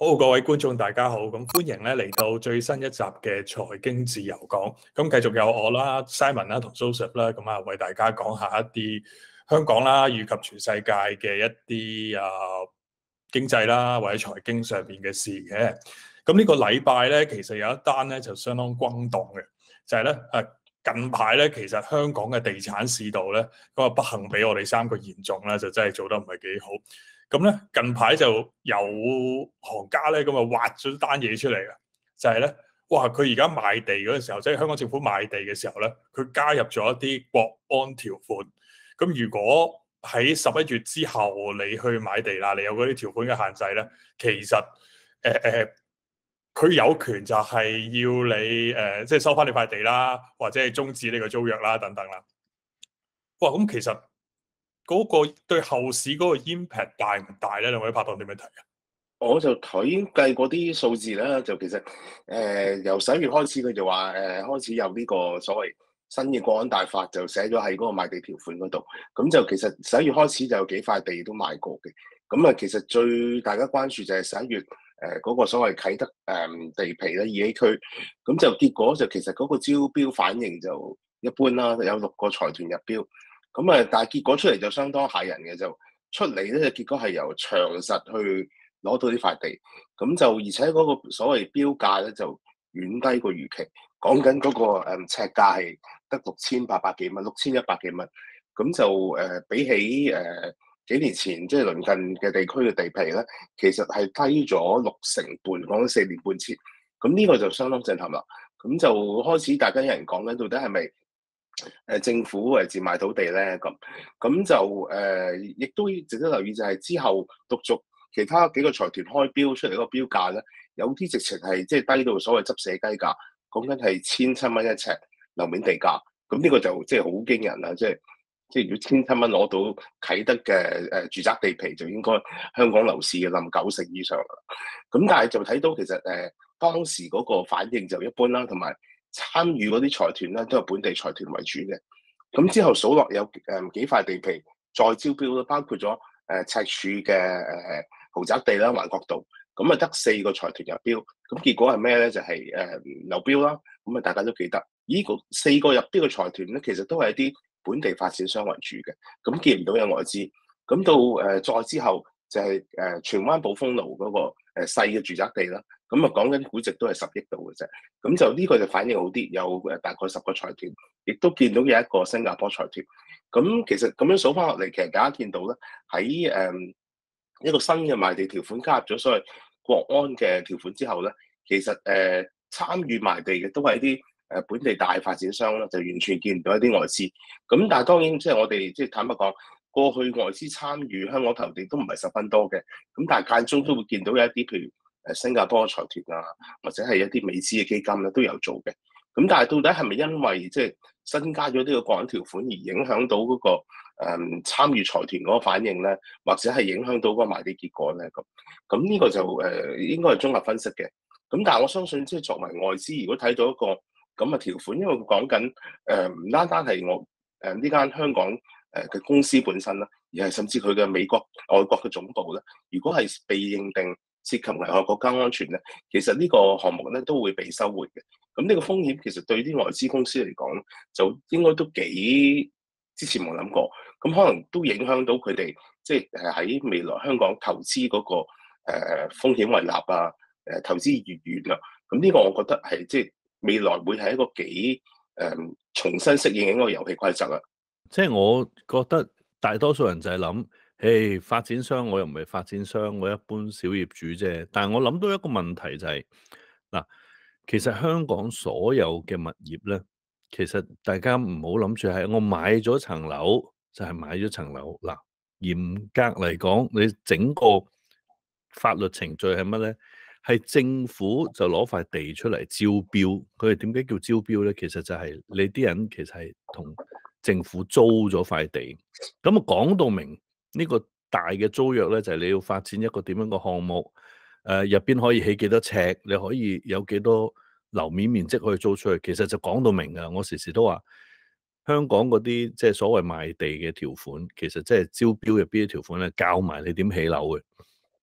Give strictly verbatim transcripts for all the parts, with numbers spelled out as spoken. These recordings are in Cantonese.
好，各位觀眾大家好，咁歡迎咧嚟到最新一集嘅財經自由講，咁繼續有我啦、Simon 啦同 Joseph 啦，咁啊為大家講下一啲香港啦，以及全世界嘅一啲啊經濟啦或者財經上面嘅事嘅。咁呢個禮拜咧，其實有一單咧就相當轟動嘅，就係咧誒近排咧，其實香港嘅地產市道咧，嗰個不幸俾我哋三個嚴重咧，就真係做得唔係幾好。咁咧近排就有行家咧咁啊挖咗單嘢出嚟啊，就係咧，哇！佢而家賣地嗰陣時候，即係香港政府賣地嘅時候咧，佢加入咗一啲國安條款。咁如果喺十一月之後你去買地啦，你有嗰啲條款嘅限制咧，其實誒誒，佢、呃、有權就係要你誒、呃，即係收翻你塊地啦，或者係終止呢個租約啦，等等啦。哇！咁其實〜嗰個對後市嗰個 impact 大唔大咧？兩位拍檔點樣睇啊？ 我就睇計嗰啲數字啦，就其實誒、呃、由十一月開始，佢就話誒、呃、開始有呢個所謂新嘅國安大法，就寫咗喺嗰個賣地條款嗰度。咁就其實十一月開始就有幾塊地都賣過嘅。咁啊，其實最大家關注就係十一月誒嗰、呃那個所謂啟德誒、呃、地皮咧，二 A 區。咁就結果就其實嗰個招標反應就一般啦，有六個財團入標。咁啊，但係結果出嚟就相當嚇人嘅，就出嚟咧，結果係由長實去攞到呢塊地，咁就而且嗰個所謂標價咧就遠低過預期，講緊嗰個誒尺價係得六千八百幾蚊，六千一百幾蚊，咁就誒、呃、比起誒、呃、幾年前即係鄰近嘅地區嘅地皮咧，其實係低咗六成半，講緊四年半前，咁呢個就相當震撼啦。咁就開始大家有人講緊，到底係咪？誒政府誒賤賣土地咧，咁咁就誒，亦、呃、都值得留意就係之後陸續其他幾個財團開標出嚟嗰個標價咧，有啲直情係即係低到所謂執死雞價，講緊係千七蚊一尺樓面地價，咁呢個就即係好驚人啦！即係即係如果千七蚊攞到啟德嘅誒住宅地皮，就應該香港樓市嘅冧九成以上啦。咁但係就睇到其實誒、呃、當時嗰個反應就一般啦，同埋。參與嗰啲財團咧，都係本地財團為主嘅。咁之後數落有誒、呃、幾塊地皮再招標咯，包括咗誒、呃、赤柱嘅誒、呃、豪宅地啦、環角道，咁啊得四個財團入標。咁結果係咩咧？就係、是、誒、呃、流標啦。咁啊大家都記得，呢個四個入標嘅財團咧，其實都係一啲本地發展商為主嘅。咁見唔到有外資。咁到誒、呃、再之後就係、是、誒、呃、荃灣寶豐路嗰、那個誒、呃、細嘅住宅地啦。咁啊，講緊估值都係十億度嘅啫，咁就呢個就反應好啲，有誒大概十個財團，亦都見到有一個新加坡財團。咁其實咁樣數翻落嚟，其實大家見到咧，喺誒、嗯、一個新嘅賣地條款加入咗所謂國安嘅條款之後咧，其實誒、呃、參與賣地嘅都係一啲誒本地大發展商啦，就完全見唔到一啲外資。咁但係當然即係我哋即係坦白講，過去外資參與香港投地都唔係十分多嘅，咁但係間中都會見到有一啲譬如，誒新加坡嘅財團啊，或者係一啲美資嘅基金咧都有做嘅。咁但係到底係咪因為即係新加咗呢個國安條款而影響到嗰、那個誒、嗯、參與財團嗰個反應咧，或者係影響到嗰個賣地結果咧？咁咁呢個就誒、呃、應該係綜合分析嘅。咁但係我相信即係作為外資，如果睇到一個咁嘅條款，因為佢講緊誒唔單單係我誒呢間香港誒嘅公司本身啦，而係甚至佢嘅美國外國嘅總部咧，如果係被認定涉及危害國家安全咧，其實呢個項目咧都會被收回嘅。咁呢個風險其實對啲外資公司嚟講，就應該都幾之前冇諗過。咁可能都影響到佢哋，即係誒喺未來香港投資嗰、那個誒、呃、風險胃納啊，誒、呃、投資意願啊。咁呢個我覺得係即係未來會係一個幾誒、呃、重新適應一個遊戲規則啊。 即係我覺得大多數人就係諗。誒，發展商我又唔係發展商，我一般小業主啫。但係我諗到一個問題就係，嗱，其實香港所有嘅物業咧，其實大家唔好諗住係我買咗層樓就係買咗層樓。嗱，嚴格嚟講，你整個法律程序係乜咧？係政府就攞塊地出嚟招標。佢哋點解叫招標咧？其實就係你啲人其實係同政府租咗塊地，咁啊講到明。呢個大嘅租約咧，就係你要發展一個點樣嘅項目，誒入邊可以起幾多尺，你可以有幾多樓面面積可以租出去，其實就講到明㗎。我時時都話香港嗰啲即係所謂賣地嘅條款，其實即係招標入邊嘅條款咧，教埋你點起樓嘅。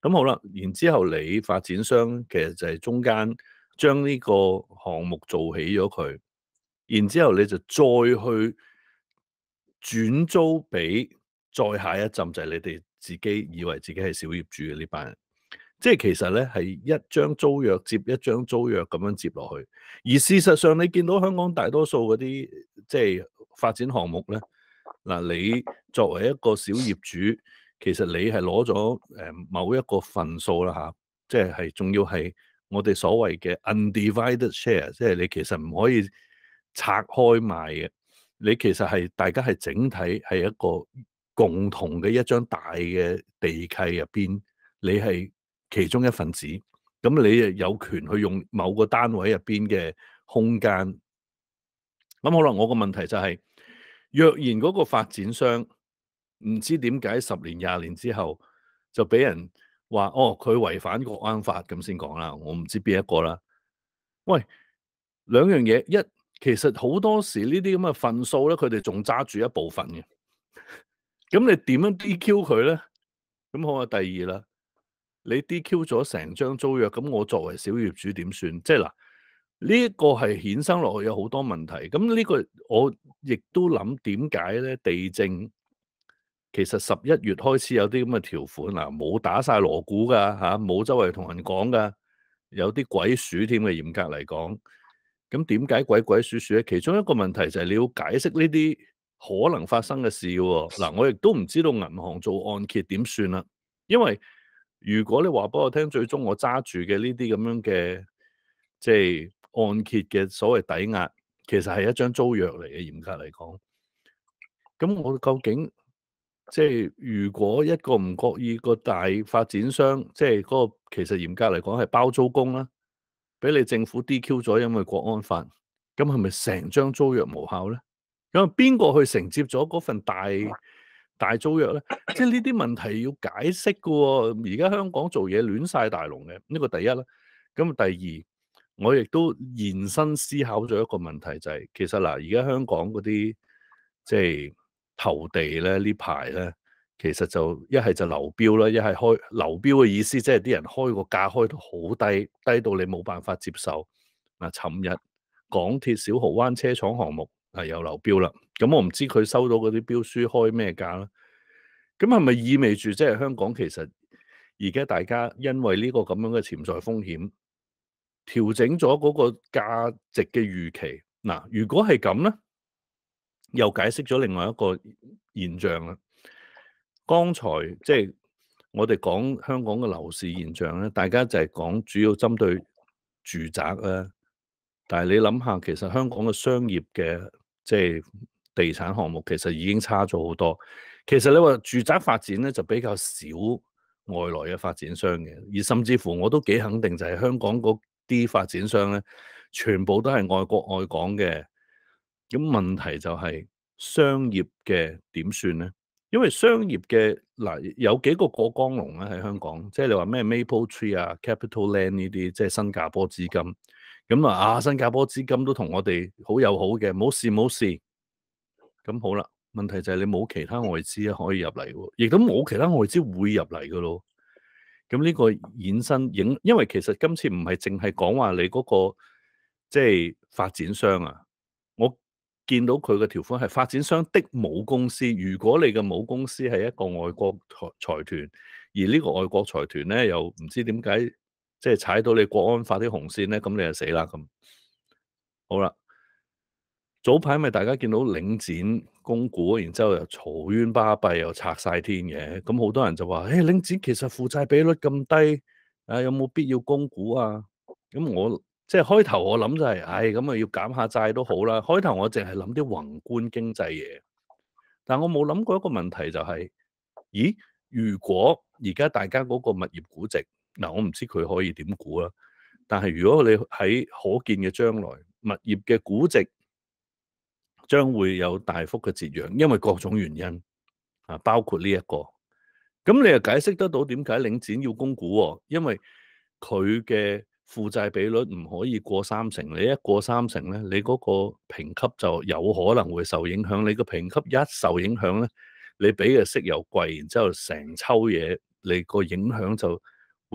咁好啦，然之後你發展商其實就係中間將呢個項目做起咗佢，然之後你就再去轉租俾再下一陣，就係你哋自己以為自己係小業主嘅呢班人。即係其實咧係一張租約接一張租約咁樣接落去，而事實上你見到香港大多數嗰啲即係發展項目咧，嗱，你作為一個小業主，其實你係攞咗誒某一個份數啦嚇，即係係仲要係我哋所謂嘅 undivided share， 即係你其實唔可以拆開賣嘅，你其實係大家係整體係一個共同嘅一張大嘅地契入邊，你係其中一份子，咁你誒有權去用某個單位入邊嘅空間。咁好啦，我個問題就係，若然嗰個發展商唔知點解十年廿年之後就俾人話哦，佢違反國安法咁先講啦，我唔知邊一個啦。喂，兩樣嘢，一其實好多時呢啲咁嘅份數咧，佢哋仲揸住一部分嘅，咁你點樣 D Q 佢咧？咁好啊，第二啦。你 D Q 咗成張租約，咁我作為小業主點算？即係嗱，呢一個係衍生落去有好多問題。咁呢個我亦都諗點解咧？地政其實十一月開始有啲咁嘅條款嗱，冇打晒鑼鼓㗎嚇，冇周圍同人講㗎，有啲鬼鼠添嘅，嚴格嚟講。咁點解鬼鬼鼠鼠咧？其中一個問題就係你要解釋呢啲可能發生嘅事喎。嗱，我亦都唔知道銀行做按揭點算啦，因為如果你話俾我聽，最終我揸住嘅呢啲咁樣嘅即係按揭嘅所謂抵押，其實係一張租約嚟嘅，嚴格嚟講。咁我究竟即係如果一個唔覺意個大發展商，即係嗰個其實嚴格嚟講係包租公啦，俾你政府 D Q 咗，因為國安法，咁係咪成張租約無效咧？咁邊個去承接咗嗰份大大租約咧？即係呢啲問題要解釋嘅喎。而家香港做嘢亂晒大龍嘅，呢個第一啦。咁第二，我亦都延伸思考咗一個問題，就係其實嗱，而家香港嗰啲即係投地咧，呢排咧，其實就一係就流標啦，一係開流標嘅意思，即係啲人開個價開到好低，低到你冇辦法接受。嗱，尋日港鐵小蠔灣車廠項目係有流標啦，咁我唔知佢收到嗰啲標書開咩價啦。咁係咪意味住即係香港其實而家大家因為呢個咁樣嘅潛在風險，調整咗嗰個價值嘅預期？嗱，如果係咁咧，又解釋咗另外一個現象啦。剛才即係我哋講香港嘅樓市現象咧，大家就係講主要針對住宅啦。但係你諗下，其實香港嘅商業嘅即係地產項目，其實已經差咗好多。其實你話住宅發展咧，就比較少外來嘅發展商嘅，而甚至乎我都幾肯定，就係香港嗰啲發展商咧，全部都係愛國愛港嘅。咁問題就係商業嘅點算咧？因為商業嘅嗱有幾個過江龍咧喺香港，即係你話咩 Maple Tree 啊、Capital Land 呢啲，即係新加坡資金。咁啊啊，新加坡資金都同我哋好友好嘅，冇事冇事。咁好啦，問題就係你冇其他外資可以入嚟喎，亦都冇其他外資會入嚟噶咯。咁呢個衍生影，因為其實今次唔係淨係講話你嗰個即係發展商啊，我見到佢嘅條款係發展商的母公司。如果你嘅母公司係一個外國財財團，而呢個外國財團咧又唔知點解即係踩到你國安法啲紅線咧，咁你就死啦咁。好啦，早排咪大家見到領展供股，然之後又嘈冤巴閉，又拆晒天嘅。咁好多人就話：誒、欸、領展其實負債比率咁低，啊有冇必要供股啊？咁我即係開頭我諗就係、是，唉咁啊要減下債都好啦。開頭我淨係諗啲宏觀經濟嘢，但我冇諗過一個問題就係、是，咦？如果而家大家嗰個物業估值，嗱我唔知佢可以點估啦。但係如果你喺可見嘅將來，物業嘅估值將會有大幅嘅折讓，因為各種原因啊，包括呢、這、一個。咁你又解釋得到點解領展要供股喎？因為佢嘅負債比率唔可以過三成，你一過三成咧，你嗰個評級就有可能會受影響。你個評級一受影響咧，你俾嘅息又貴，然之後成抽嘢，你個影響就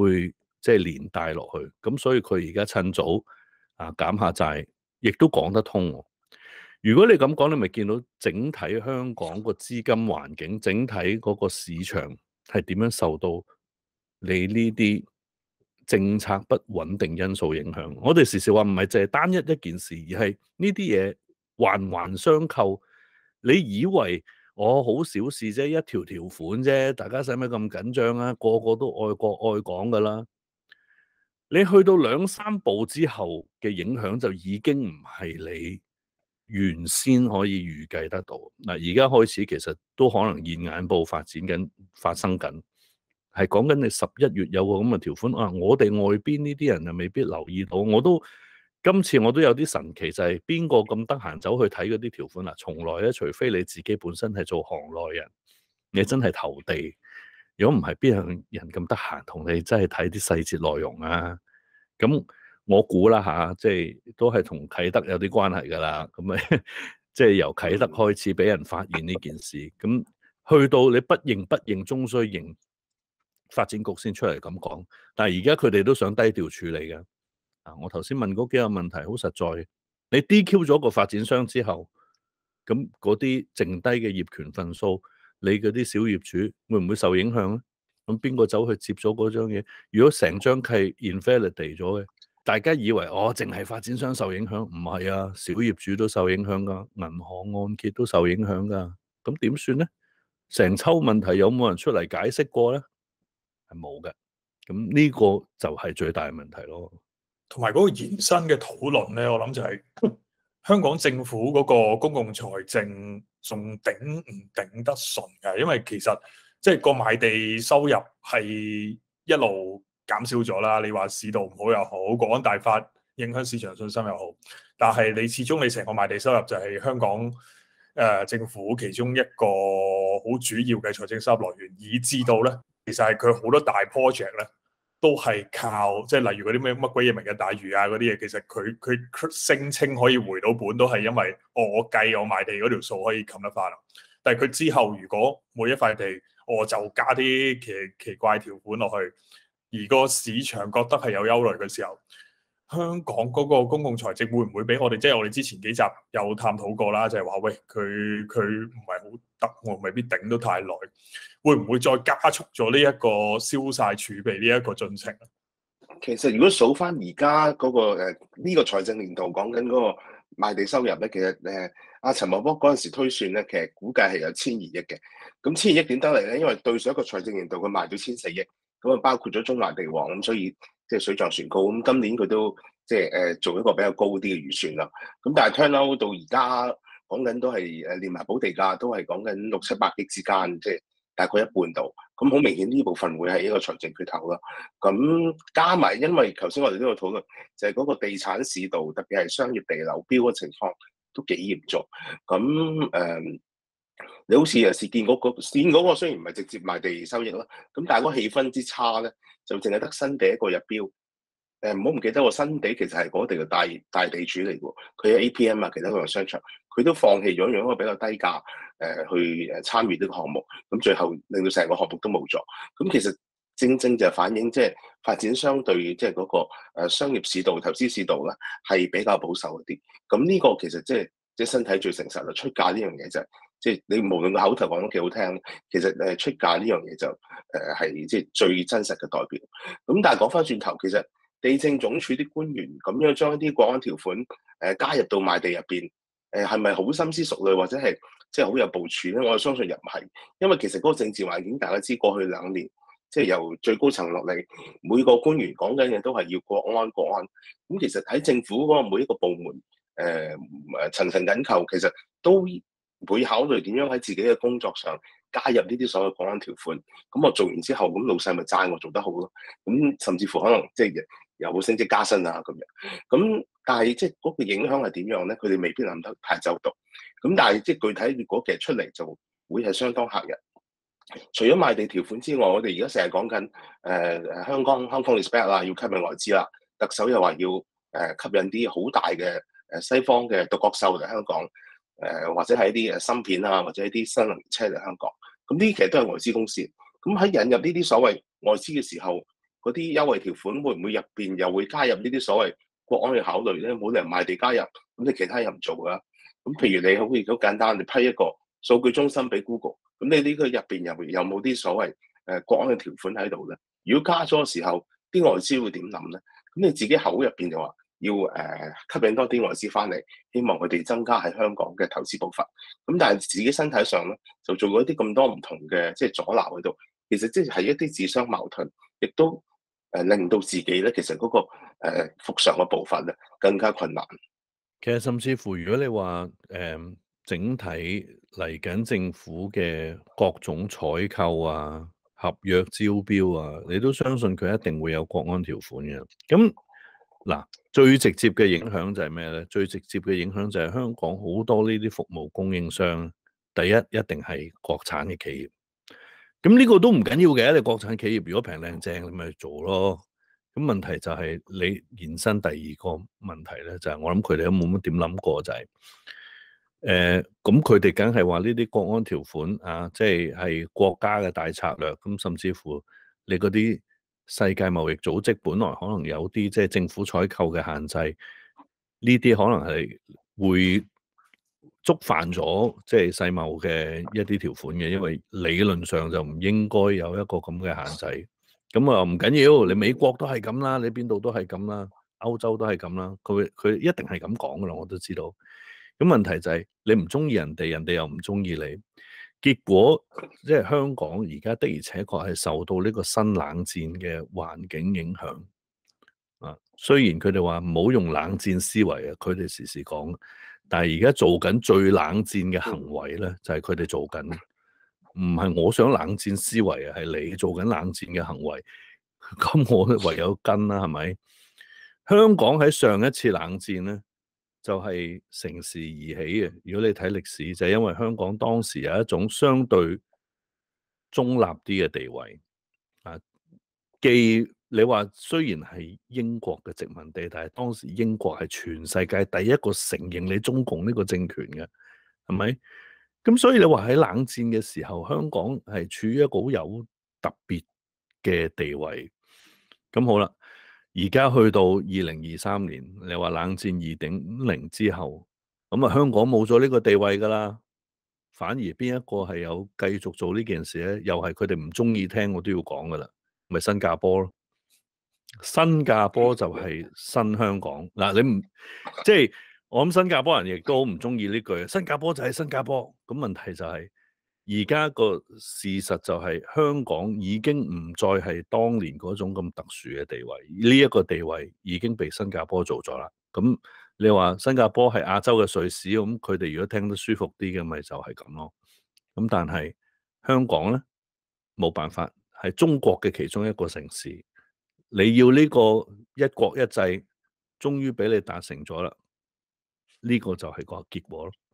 會即係連帶落去。咁所以佢而家趁早啊減下債，亦都講得通喎。如果你咁講，你咪見到整體香港個資金環境，整體嗰個市場係點樣受到你呢啲政策不穩定因素影響？我哋時時話唔係淨係單一一件事，而係呢啲嘢環環相扣。你以為我好小事啫，一條條款啫，大家使乜咁緊張啊？個個都愛國愛港噶啦。你去到兩三步之後嘅影響就已經唔係你原先可以預計得到。嗱，而家開始其實都可能現眼報發展緊、發生緊，係講緊你十一月有個咁嘅條款啊！我哋外邊呢啲人就未必留意到。我都今次我都有啲神奇，就係邊個咁得閒走去睇嗰啲條款啊？從來咧，除非你自己本身係做行內人，你真係投地。如果唔係，邊有人咁得閒同你真係睇啲細節內容啊？咁我估啦嚇，即係都係同啟德有啲關係㗎啦。咁咪即係由啟德開始俾人發現呢件事，咁去到你不認不認，終須認，發展局先出嚟咁講。但係而家佢哋都想低調處理嘅。啊，我頭先問嗰幾個問題好實在，你 D Q 咗個發展商之後，咁嗰啲剩低嘅業權份數，你嗰啲小業主會唔會受影響咧？咁邊個走去接咗嗰張嘢？如果成張契 invalidate 咗嘅，大家以為哦，淨係發展商受影響，唔係啊，小業主都受影響噶，銀行按揭都受影響噶。咁點算咧？成抽問題有冇人出嚟解釋過咧？係冇嘅。咁呢個就係最大嘅問題咯。 同埋嗰個延伸嘅討論咧，我諗就係、是、香港政府嗰個公共財政仲頂唔頂得順㗎？因為其實即係個賣地收入係一路減少咗啦。你話市道唔好又好，國安大法影響市場信心又好，但係你始終你成個賣地收入就係香港誒、呃、政府其中一個好主要嘅財政收入來源，以至到咧其實係佢好多大 project 咧。都係靠即係例如嗰啲咩乜鬼嘢明日大嶼啊嗰啲嘢，其實佢佢聲稱可以回到本，都係因為我計我賣地嗰條數可以冚得翻。但係佢之後如果每一塊地我就加啲奇奇怪條款落去，而個市場覺得係有憂慮嘅時候，香港嗰個公共財政會唔會俾我哋？即係我哋之前幾集有探討過啦，就係話喂佢佢唔係好得，我未必頂得太耐。會唔會再加速咗呢一個消曬儲備呢一個進程？ 其實如果數翻而家嗰個呢、呢個財政年度講緊嗰個賣地收入咧，其實誒阿陳茂波嗰陣時推算咧，其實估計係有千二億嘅。咁千二億點得嚟咧？因為對上一個財政年度佢賣咗千四億，咁啊包括咗中環地王，咁所以即係水漲船高。咁今年佢都即係誒做一個比較高啲嘅預算啦。咁但係 turn out 到而家講緊都係誒連埋補地價都係講緊六七百億之間，即係。大概一半度，咁好明顯呢部分會係一個財政缺口啦。咁加埋，因為頭先我哋都有討論，就係、是、嗰個地產市道，特別係商業地流標嘅情況都幾嚴重。咁誒、嗯，你好似誒市建局嗰市建局嗰個雖然唔係直接賣地收益啦，咁但係嗰個氣氛之差咧，就淨係得新地一個入標。誒唔好唔記得喎，新地其實係嗰地嘅大大地主嚟喎，佢係 A P M 啊，其他嗰個商場，佢都放棄咗用一個比較低價誒、呃、去誒參與呢個項目，咁最後令到成個項目都冇咗。咁其實正正就係反映即係發展商對即係嗰個誒商業市道、投資市道咧係比較保守一啲。咁呢個其實即係即係身體最誠實啦，出價呢樣嘢就係即係你無論個口頭講得幾好聽，其實誒出價呢樣嘢就誒係即係最真實嘅代表。咁但係講翻轉頭，其實地政總署啲官員咁樣將一啲國安條款誒、呃、加入到賣地入邊，誒係咪好深思熟慮或者係即係好有部署咧？我相信又唔係，因為其實嗰個政治環境大家知，過去兩年即係由最高層落嚟，每個官員講緊嘅都係要國安國安。咁其實喺政府嗰個每一個部門誒誒層層緊扣，其實都會考慮點樣喺自己嘅工作上加入呢啲所謂國安條款。咁我做完之後，咁老細咪讚我做得好咯。咁甚至乎可能即係又會升職加薪啊咁樣，咁但係即係嗰個影響係點樣咧？佢哋未必諗得太周到。咁但係即係具體結果其實出嚟就會係相當嚇人。除咗賣地條款之外，我哋而家成日講緊誒誒香港香港 respect 啦，要吸引外資啦。特首又話要誒、呃、吸引啲好大嘅誒西方嘅獨角獸嚟香港，誒、呃、或者係一啲誒芯片啊，或者一啲新能源車嚟香港。咁呢啲其實都係外資公司。咁喺引入呢啲所謂外資嘅時候， 嗰啲優惠條款會唔會入邊又會加入呢啲所謂國安嘅考慮咧？冇理由賣地加入，咁你其他人唔做噶。咁譬如你好似好簡單，你批一個數據中心俾 Google，咁你呢個入邊又有冇啲所謂誒國安嘅條款喺度咧？如果加咗嘅時候，啲外資會點諗咧？咁你自己口入邊就話要誒、呃、吸引多啲外資翻嚟，希望佢哋增加喺香港嘅投資步伐。咁但係自己身體上咧，就做過一啲咁多唔同嘅即係阻撓喺度。其實即係一啲自相矛盾，亦都誒、呃、令到自己咧，其實嗰、那個誒、呃、復常嘅步伐咧更加困難。 其實甚至乎，如果你話誒、呃、整體嚟緊政府嘅各種採購啊、合約招標啊，你都相信佢一定會有國安條款嘅。咁嗱，最直接嘅影響就係咩咧？最直接嘅影響就係香港好多呢啲服務供應商，第一一定係國產嘅企業。咁呢個都唔緊要嘅，你國產企業如果平靚正，你咪去做咯。咁問題就係你延伸第二個問題咧，就係、是、我諗佢哋都冇乜點諗過，就係誒咁佢哋梗係話呢啲國安條款啊，即係係國家嘅大策略。咁甚至乎你嗰啲世界貿易組織本來可能有啲即係政府採購嘅限制，呢啲可能係會觸犯咗即係世貿嘅一啲條款嘅，因為理論上就唔應該有一個咁嘅限制。咁啊唔緊要，你美國都係咁啦，你邊度都係咁啦，歐洲都係咁啦，佢佢一定係咁講噶啦，我都知道。咁問題就係、是、你唔中意人哋，人哋又唔中意你，結果即係香港而家的而且確係受到呢個新冷戰嘅環境影響。啊，雖然佢哋話唔好用冷戰思維啊，佢哋時時講，但係而家做緊最冷戰嘅行為咧，就係佢哋做緊，唔係我想冷戰思維啊，係你做緊冷戰嘅行為，咁我唯有跟啦，係咪？香港喺上一次冷戰咧，就係乘時而起嘅。如果你睇歷史，就係因為香港當時有一種相對中立啲嘅地位啊，既你話雖然係英國嘅殖民地，但係當時英國係全世界第一個承認你中共呢個政權嘅，係咪？咁所以你話喺冷戰嘅時候，香港係處於一個好有特別嘅地位。咁好啦，而家去到二零二三年，你話冷戰二點零之後，咁啊香港冇咗呢個地位噶啦，反而邊一個係有繼續做呢件事咧？又係佢哋唔中意聽，我都要講噶啦，咪新加坡咯。新加坡就係新香港嗱，你唔即係我諗新加坡人亦都好唔中意呢句，新加坡就係新加坡。咁問題就係而家個事實就係香港已經唔再係當年嗰種咁特殊嘅地位，呢一個地位已經被新加坡做咗啦。咁你話新加坡係亞洲嘅瑞士，咁佢哋如果聽得舒服啲嘅，咪就係咁咯。咁但係香港咧冇辦法，係中國嘅其中一個城市。你要呢個一國一制，終於俾你達成咗啦，呢個就係個結果咯。